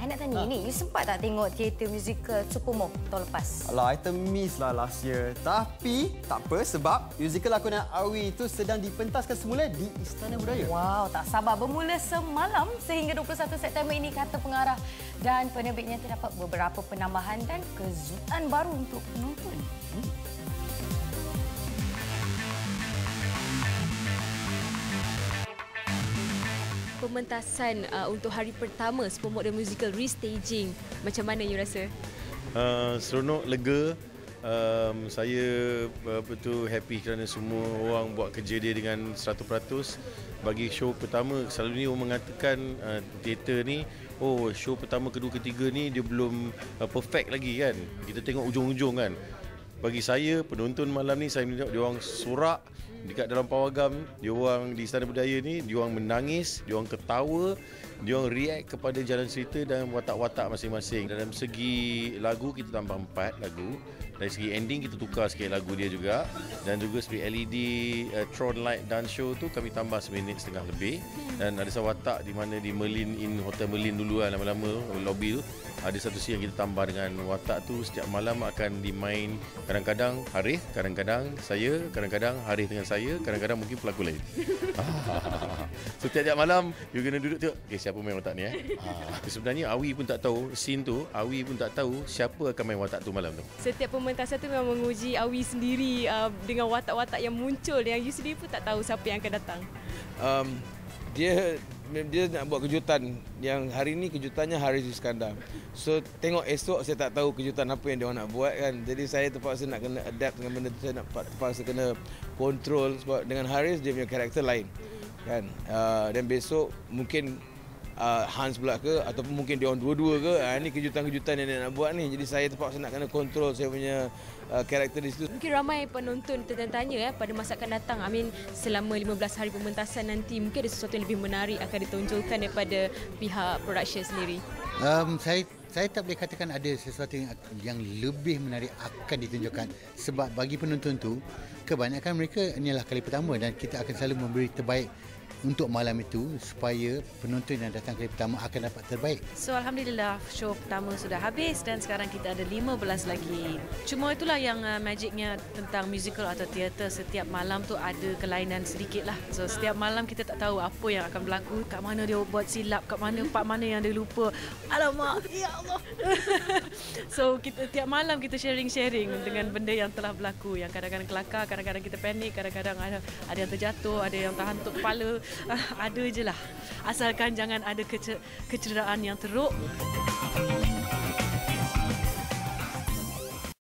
nak tanya ni, you sempat tak tengok teater musical Supermoon tahun lepas? Alah, I miss lah last year. Tapi, tak apa sebab musical Aku dan Awi itu sedang dipentaskan semula di Istana Budaya. Wow, tak sabar. Bermula semalam sehingga 21 September ini, kata pengarah dan penerbitnya terdapat beberapa penambahan dan kejutan baru untuk penonton. Pementasan untuk hari pertama Supermoon The Musical restaging, macam mana you rasa? Seronok, lega. Saya betul happy kerana semua orang buat kerja dia dengan 100%. Bagi show pertama, selalu ni orang mengatakan teater ni, show pertama, kedua, ketiga ni dia belum perfect lagi kan. Kita tengok ujung-ujung kan. Bagi saya, penonton malam ni, saya melihat dia orang sorak dekat dalam pawagam, dia orang di Istana Budaya ni, dia orang menangis, dia orang ketawa, dia orang react kepada jalan cerita dan watak-watak masing-masing. Dalam segi lagu kita tambah 4 lagu. Dari segi ending kita tukar sikit lagu dia juga, dan juga seperti LED Tron Light Dance Show tu kami tambah 1.5 minit lebih. Dan ada satu watak di mana di Merlin Inn, Hotel Merlin dulu lah, lama-lama lobby tu. Ada satu scene yang kita tambah dengan watak tu. Setiap malam akan dimain, kadang-kadang Harith, kadang-kadang saya, kadang-kadang Harith dengan saya, kadang-kadang mungkin pelakon lain. Setiap malam you kena duduk tengok, siapa main watak ni sebenarnya Awi pun tak tahu scene tu, Awi pun tak tahu siapa akan main watak tu malam tu. Setiap pementasan tu memang menguji Awi sendiri dengan watak-watak yang muncul, yang you sendiri pun tak tahu siapa yang akan datang. Dia nak buat kejutan. Yang hari ni kejutannya Haris Iskandar. So tengok esok saya tak tahu kejutan apa yang dia orang nak buat kan. Jadi saya terpaksa nak kena adapt dengan benda tu. Saya nak terpaksa kena control sebab dengan Haris dia punya karakter lain kan. Dan besok mungkin Hans pula ke, ataupun mungkin dia orang dua-dua ke. Ini kejutan-kejutan yang dia nak buat ni. Jadi saya terpaksa nak kena control saya punya karakter di situ. Mungkin ramai penonton tertanya pada masa akan datang, selama 15 hari pementasan nanti, mungkin ada sesuatu yang lebih menarik akan ditonjolkan daripada pihak production sendiri. Saya tak boleh katakan ada sesuatu yang lebih menarik akan ditunjukkan, sebab bagi penonton tu kebanyakan mereka inilah kali pertama dan kita akan selalu memberi terbaik untuk malam itu supaya penonton yang datang kali pertama akan dapat terbaik. So alhamdulillah show pertama sudah habis dan sekarang kita ada 15 lagi. Cuma itulah yang magicnya tentang musical atau teater, setiap malam tu ada kelainan sedikit lah. So setiap malam kita tak tahu apa yang akan berlaku, kat mana dia buat silap, kat mana part mana yang dia lupa. Alamak, ya Allah. So kita tiap malam kita sharing dengan benda yang telah berlaku, yang kadang-kadang kelakar, kadang-kadang kita panik, kadang-kadang ada yang terjatuh, ada yang terhantuk kepala. Ada je lah, asalkan jangan ada kecederaan yang teruk.